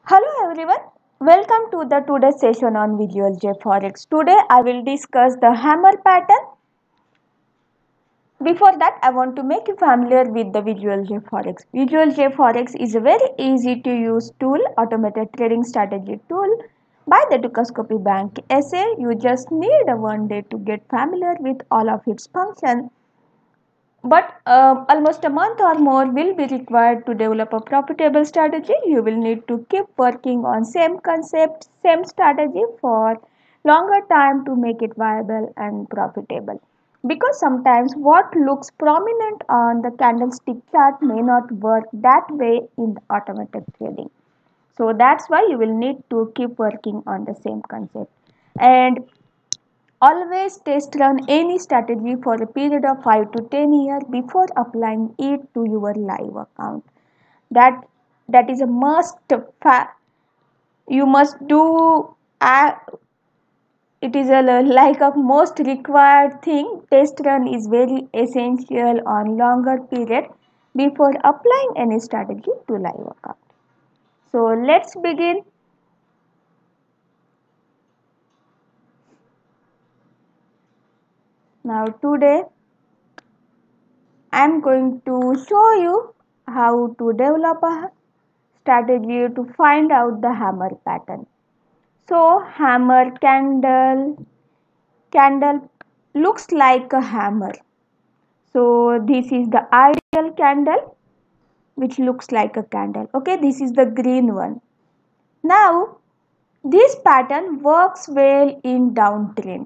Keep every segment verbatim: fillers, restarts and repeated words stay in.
Hello everyone, welcome to the today's session on Visual J Forex. Today I will discuss the hammer pattern. Before that, I want to make you familiar with the Visual J Forex. Visual J Forex is a very easy to use tool, automated trading strategy tool by the Dukascopy Bank S A. You just need a one day to get familiar with all of its functions. But uh, almost a month or more will be required to develop a profitable strategy. You will need to keep working on same concept, same strategy for longer time to make it viable and profitable. Because sometimes what looks prominent on the candlestick chart may not work that way in the automatic trading. So that's why you will need to keep working on the same concept. And always test run any strategy for a period of five to ten years before applying it to your live account. That that is a must fa- you must do uh, it is a like a most required thing. Test run is very essential on longer period before applying any strategy to live account. So let's begin. Now today I am going to show you how to develop a strategy to find out the hammer pattern. So hammer candle, candle looks like a hammer. So this is the ideal candle which looks like a candle. Okay, this is the green one. Now this pattern works well in downtrend.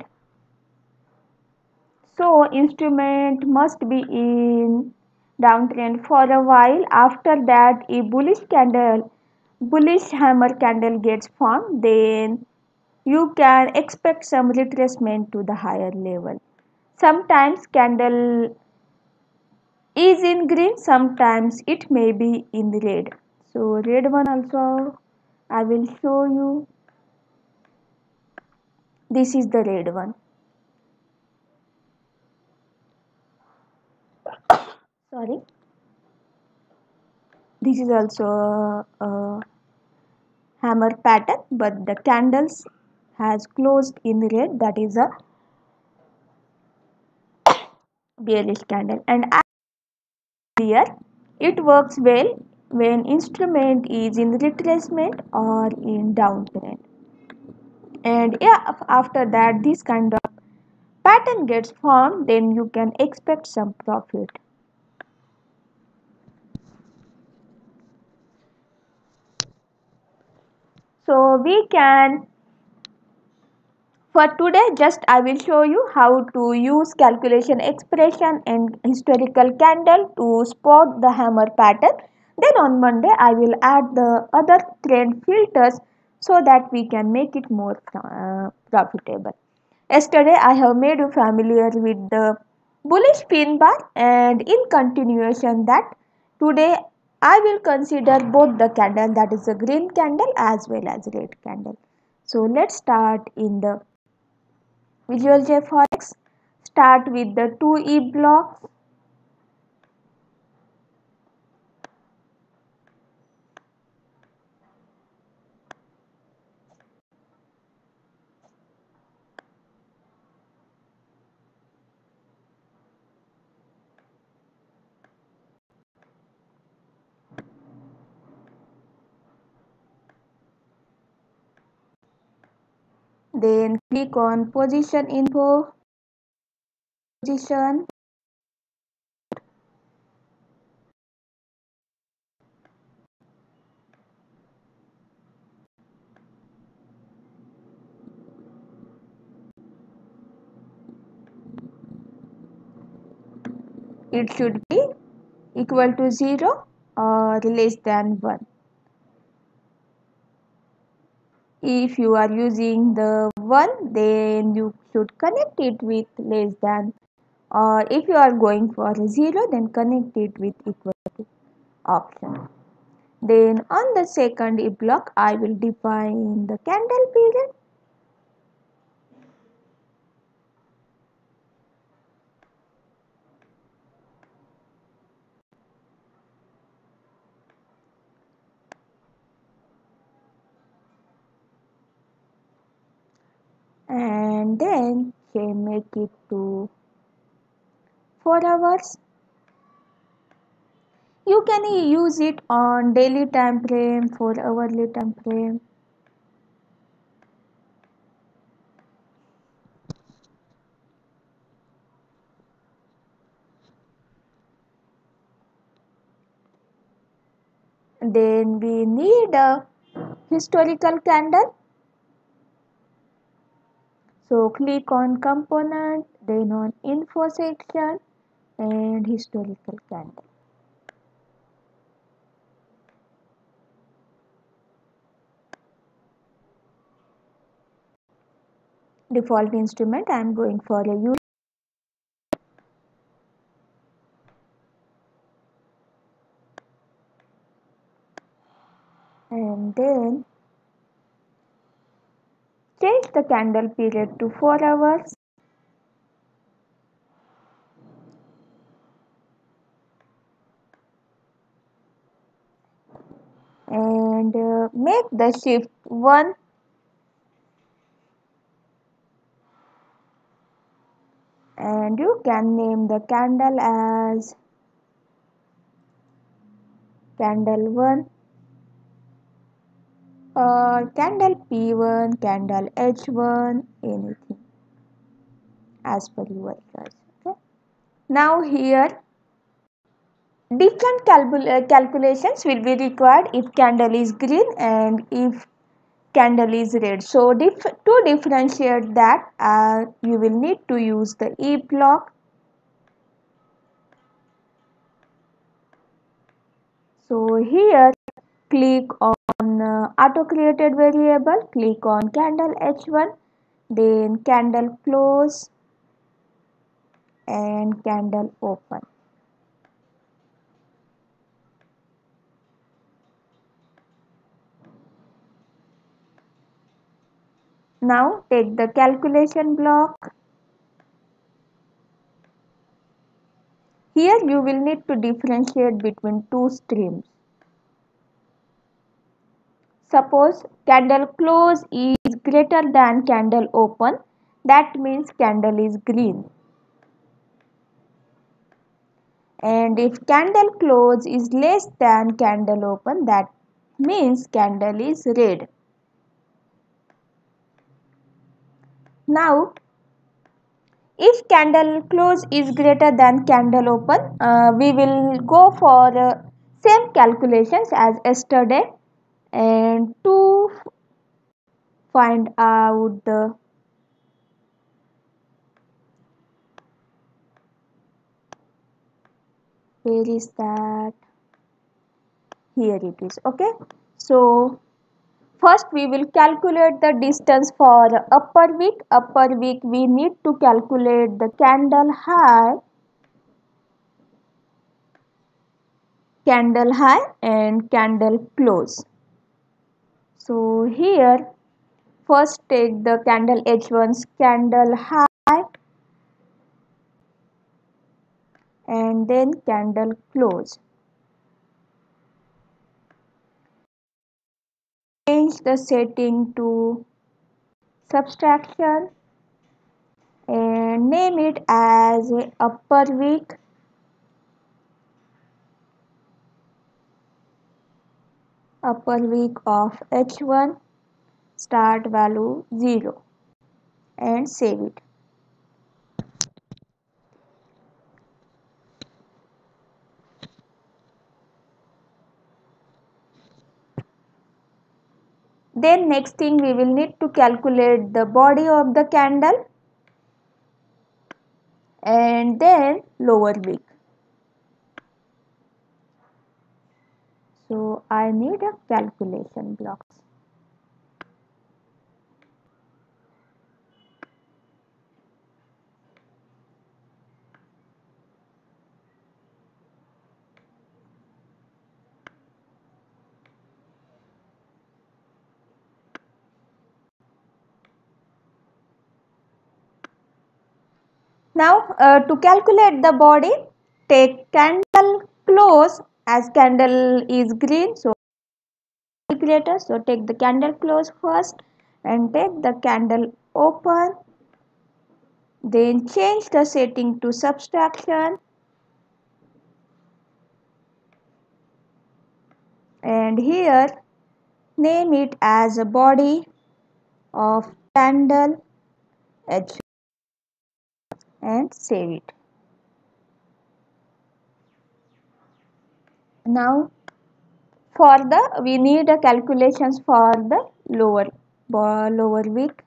So instrument must be in downtrend for a while. After that, a bullish candle, bullish hammer candle gets formed, then you can expect some retracement to the higher level. Sometimes candle is in green, sometimes it may be in red. So red one also I will show you. This is the red one. Sorry. This is also a, a hammer pattern, but the candles has closed in red. That is a bearish candle. And here it works well when instrument is in retracement or in downtrend. And yeah, after that this kind of pattern gets formed, then you can expect some profit. So we can, for today, just I will show you how to use calculation expression and historical candle to spot the hammer pattern. Then on Monday I will add the other trend filters so that we can make it more uh, profitable. Yesterday I have made you familiar with the bullish pin bar, and in continuation that today I will consider both the candle, that is a green candle as well as red candle. So let's start in the Visual J Forex. Start with the two E blocks. Then click on position info, position. It should be equal to zero or less than one. If you are using the one, then you should connect it with less than, or if you are going for zero, then connect it with equal to option. Then on the second E block, I will define the candle period. and then say make it to four hours. You can use it on daily time frame, for hourly time frame. Then we need a historical candle. So click on component, then on info section and historical candle. Default instrument, I am going for a U. And then change the candle period to four hours. And uh, make the shift one. And you can name the candle as candle one or candle P one, candle H one, anything as per your choice. Okay. Now here different calcul uh, calculations will be required if candle is green and if candle is red. So dif to differentiate that, uh, you will need to use the if block. So here click on uh, auto created variable, click on candle H one, then candle close and candle open. Now take the calculation block. Here you will need to differentiate between two streams. Suppose candle close is greater than candle open, that means candle is green. And if candle close is less than candle open, that means candle is red. Now if candle close is greater than candle open, uh, we will go for uh, same calculations as yesterday, and to find out the where is that, here it is. Okay, so first we will calculate the distance for upper wick. Upper wick we need to calculate the candle high, candle high and candle close. So here first take the candle H one's candle high and then candle close. Change the setting to subtraction and name it as upper wick, upper wick of H one, start value zero, and save it. Then next thing we will need to calculate the body of the candle and then lower wick. So I need a calculation block. Now uh, to calculate the body, take candle close, as candle is green, so calculator. So take the candle close first and take the candle open Then change the setting to subtraction. And here name it as a body of candle H and save it. Now for the we need a calculations for the lower lower wick.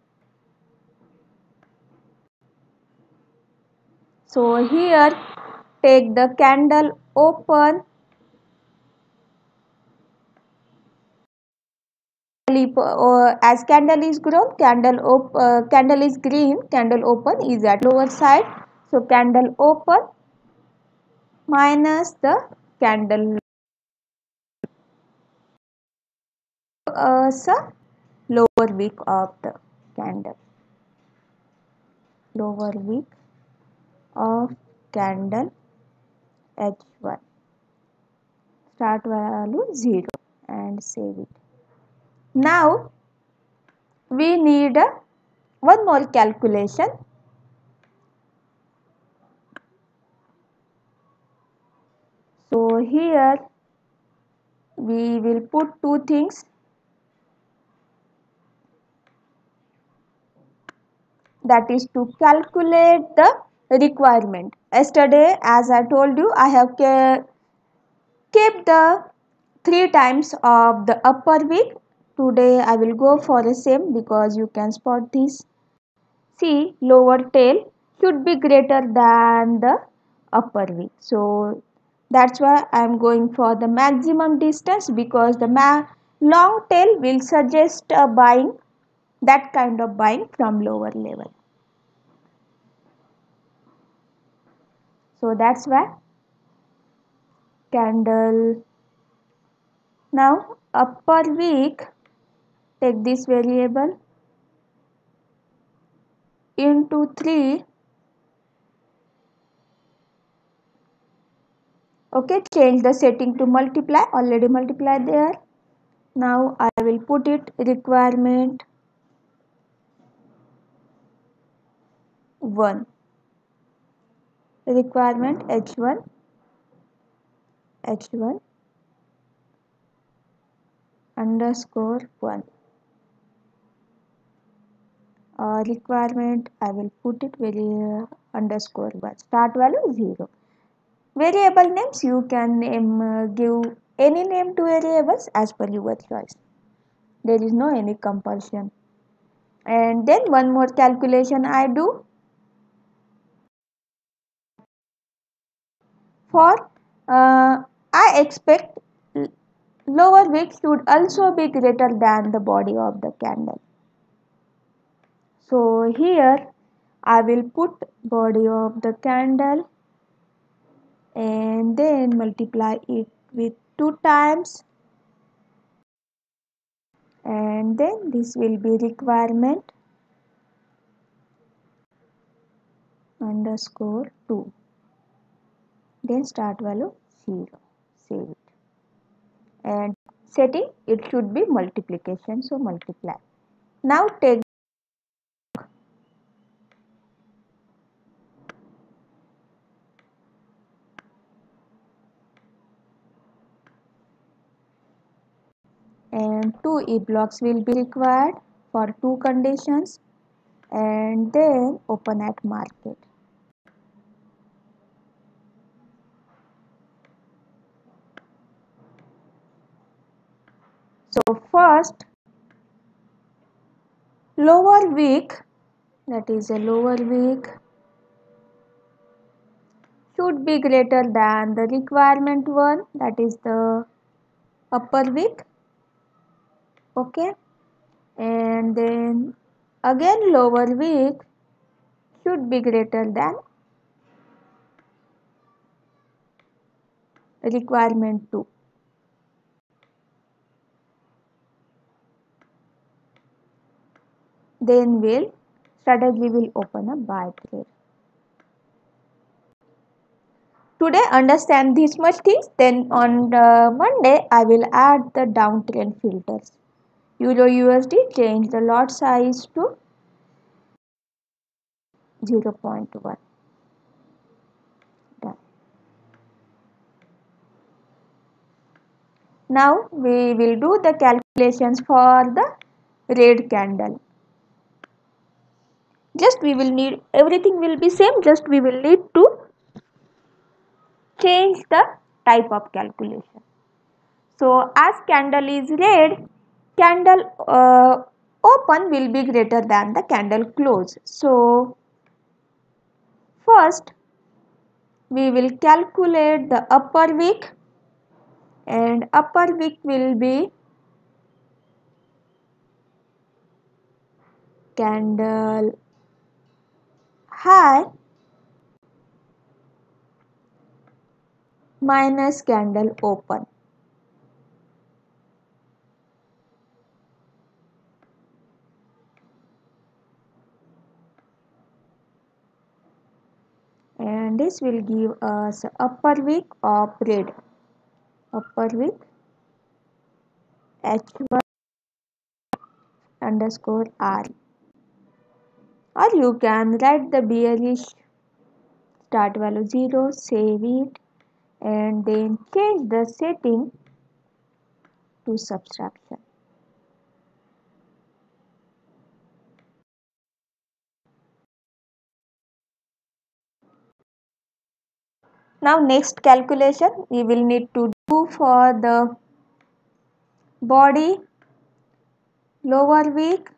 So here take the candle open, as candle is grown, candle op, uh, candle is green, candle open is at lower side. So candle open minus the candle uh, so lower wick of the candle, lower wick of candle H one, start value zero and save it. Now we need uh, one more calculation. So here we will put two things. That is to calculate the requirement. Yesterday, as I told you, I have kept the three times of the upper wick. Today I will go for the same because you can spot this. See, lower tail should be greater than the upper wick. So that's why I am going for the maximum distance, because the ma long tail will suggest a buying, that kind of buying from lower level. So that's why candle. Now upper wick, take this variable into three. Okay, change the setting to multiply, already multiplied there. Now I will put it requirement one, requirement H one, H one underscore one, uh, requirement I will put it very uh, underscore one, start value zero. Variable names you can name, uh, give any name to variables as per your choice. There is no any compulsion. And then one more calculation I do. For uh, I expect lower wick should also be greater than the body of the candle. So here I will put body of the candle and then multiply it with two times, and then this will be requirement underscore two, then start value zero, save it, and setting it should be multiplication, so multiply. Now take and two E blocks will be required for two conditions, and then open at market. So first lower wick, that is a lower wick, should be greater than the requirement one, that is the upper wick. Okay, and then again lower wick should be greater than requirement two. Then will strategy will open a buy trade. Today understand this much things, then on the Monday I will add the downtrend filters. Euro U S D, change the lot size to zero point one. Done. Now we will do the calculations for the red candle. Just we will need, everything will be same, just we will need to change the type of calculation. So as candle is red, candle uh, open will be greater than the candle close. So first we will calculate the upper wick, and upper wick will be candle high minus candle open. And this will give us upper wick of red. Upper wick H one underscore R. Or you can write the bearish start value zero, save it, and then change the setting to subtraction. Now next calculation we will need to do for the body, lower wick,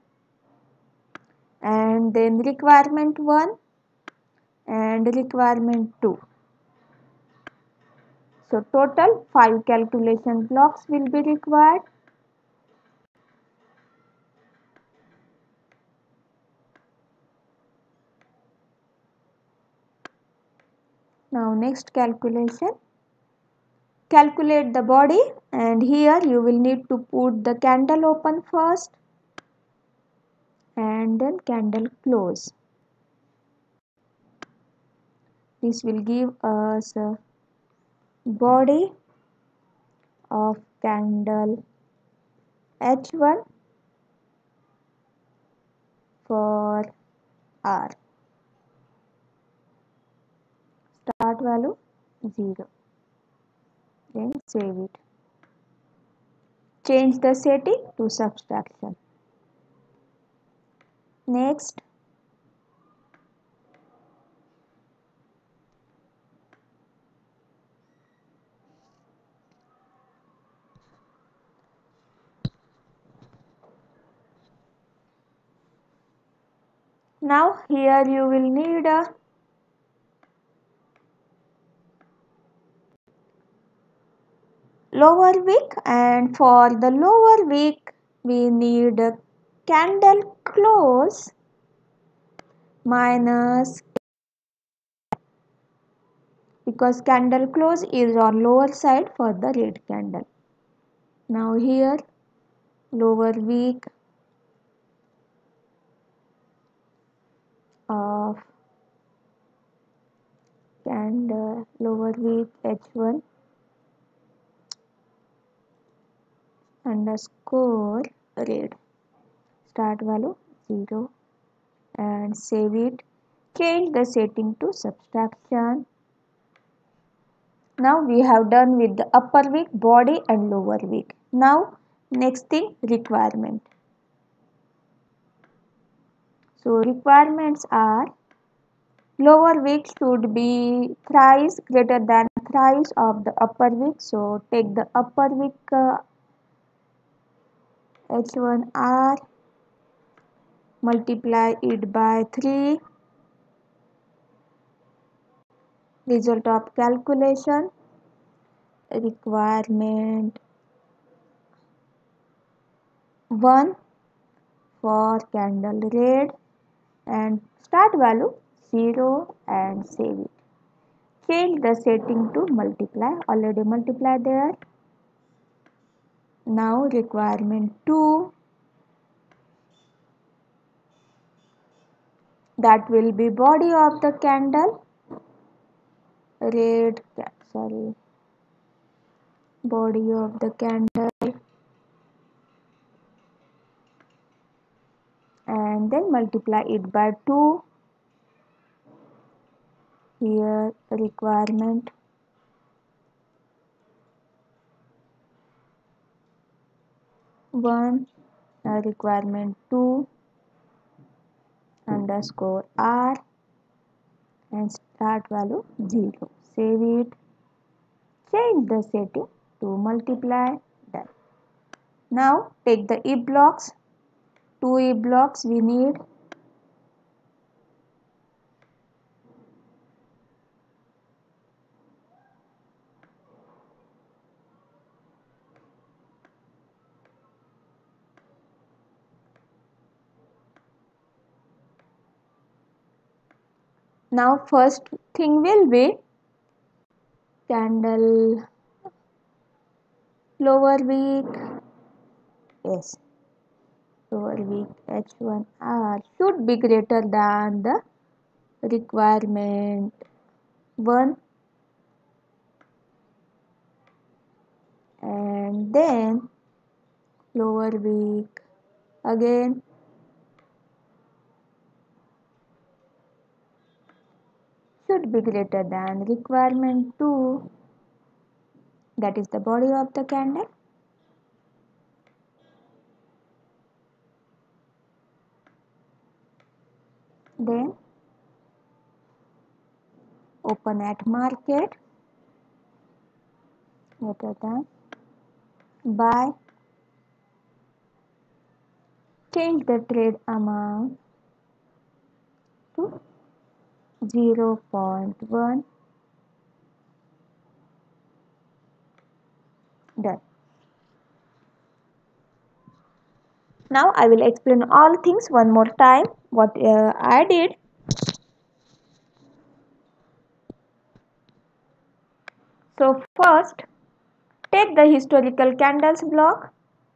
and then requirement one and requirement two. So total five calculation blocks will be required. Now next calculation, calculate the body, and here you will need to put the candle open first and then candle close. This will give us a body of candle H one for R. Start value zero. Then save it. Change the setting to subtraction. Next, now here you will need a lower wick, and for the lower wick we need a candle close minus, because candle close is on lower side for the red candle. Now here lower wick of candle, lower wick H one underscore red, start value zero, and save it. Change the setting to subtraction. Now we have done with the upper wick, body and lower wick. Now next thing, requirement. So requirements are, lower wick should be thrice greater than thrice of the upper wick. So take the upper wick uh, H one R, multiply it by three. Result of calculation, requirement one for candle red, and start value zero, and save it. Change the setting to multiply, already multiply there. Now requirement two, that will be body of the candle red, sorry, body of the candle, and then multiply it by two. here requirement one, uh, requirement two underscore r and start value zero. Save it. Change the setting to multiply. Done. Now take the if blocks. Two if blocks we need. Now first thing will be candle lower week. Yes, lower week H one R should be greater than the requirement one, and then lower week again should be greater than requirement two, that is the body of the candle. Then open at market greater than buy, change the trade amount to zero point one. Done. Now I will explain all things one more time what uh, I did. So first take the historical candles block,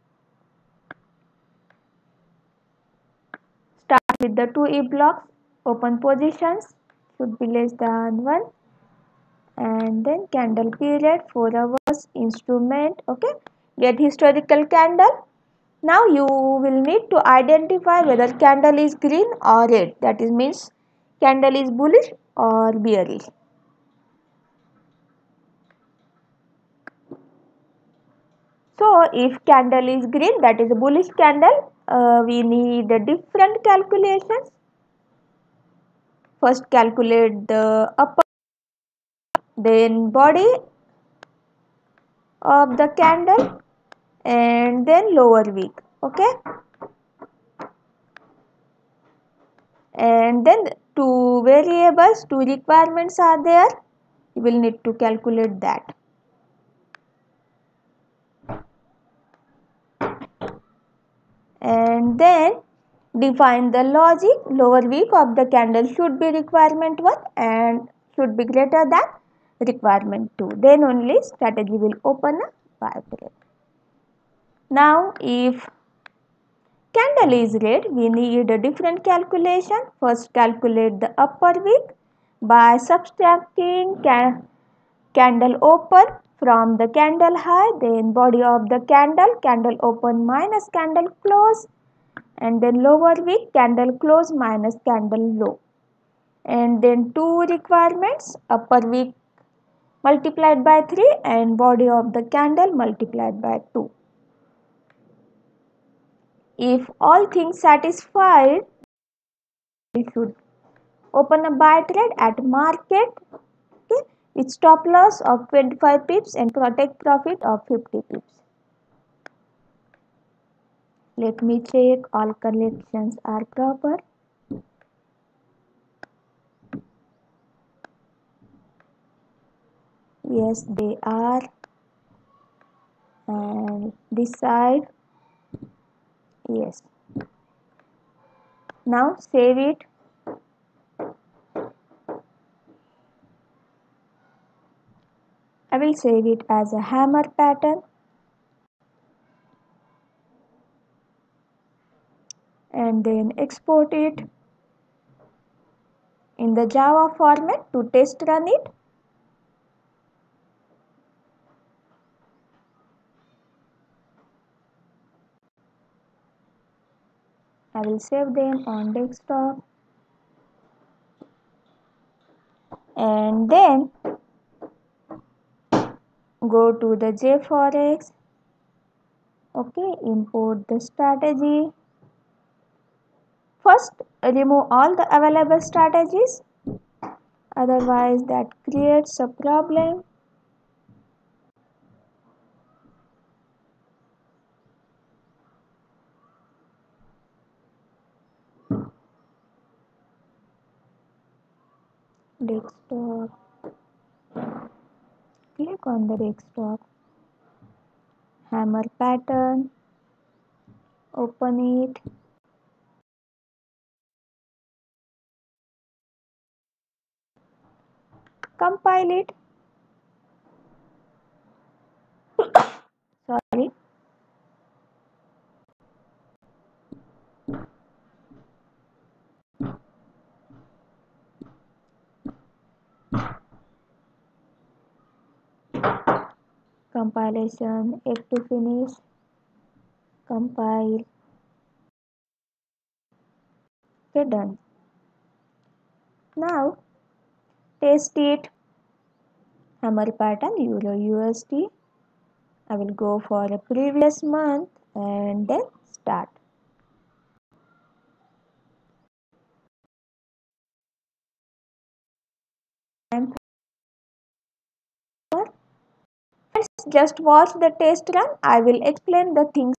start with the two if blocks, open positions should be less than one, and then candle period four hours, instrument, okay, get historical candle. Now you will need to identify whether candle is green or red, that is means candle is bullish or bearish. So if candle is green, that is a bullish candle, uh, we need different calculations. First calculate the upper, then body of the candle, and then lower wick, okay, and then two variables, two requirements are there, you will need to calculate that. And then define the logic, lower wick of the candle should be requirement one and should be greater than requirement two, then only strategy will open a buy trade. Now if candle is red, we need a different calculation. First calculate the upper wick by subtracting ca candle open from the candle high, then body of the candle, candle open minus candle close, and then lower wick, candle close minus candle low, and then two requirements, upper wick multiplied by three and body of the candle multiplied by two. If all things satisfied, we should open a buy trade at market, okay, with stop loss of twenty-five pips and protect profit of fifty pips. Let me check all collections are proper. Yes, they are. And this side, yes. Now save it. I will save it as a hammer pattern, and then export it in the Java format to test run it. I will save them on desktop, and and then go to the JForex. Okay, import the strategy. First, remove all the available strategies, otherwise that creates a problem. Desktop, click on the desktop, hammer pattern, open it, compile it, sorry, compilation, yet to finish, compile, okay, done. Now test it, hammer pattern, euro U S D. I will go for a previous month and then start. Let's just watch the test run. I will explain the things.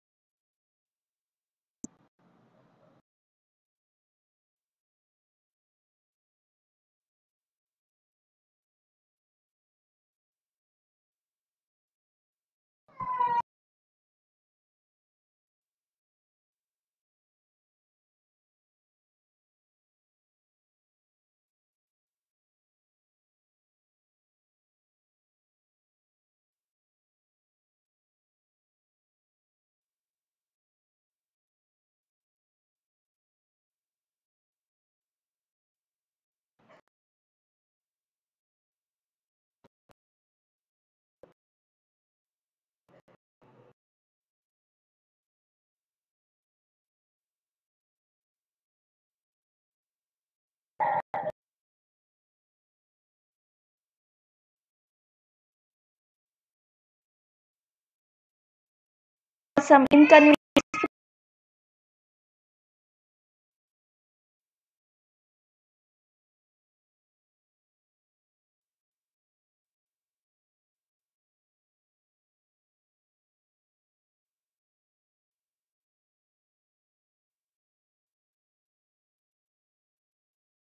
Some inconvenience